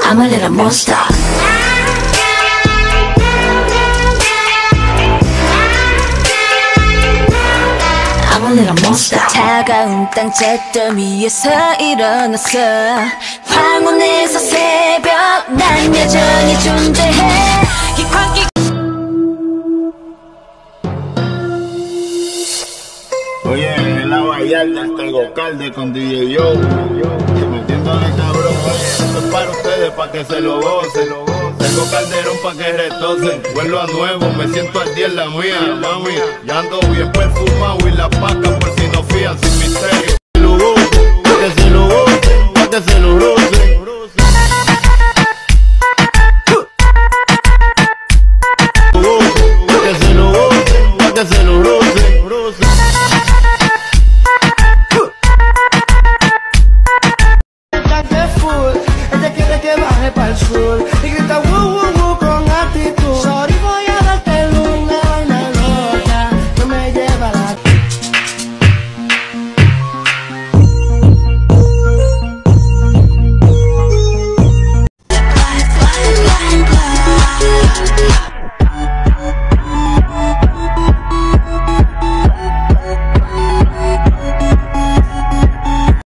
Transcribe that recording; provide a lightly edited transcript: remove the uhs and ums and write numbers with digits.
I'm a little monster. I'm a little monster. 차가운 땅 잿더미 위에서 일어났어. 황혼에서 새벽 난 여전히 존재해. 이 광기 Oye, en la Vallarta está el Gocalde con DJ Yo, metiéndole cabrón. Oye, esto es para ustedes, para que se lo gocen. Tengo calderón pa' que retocen. Vuelvo a nuevo, me siento al día en la mía, mami. Ya ando bien perfumado y la paca por si no fían sin misterio. Pa' que se lo gocen, pa' que se lo rocen. Pa' que se lo gocen, pa' que se lo rocen. Ella quiere que baje pa'l sur.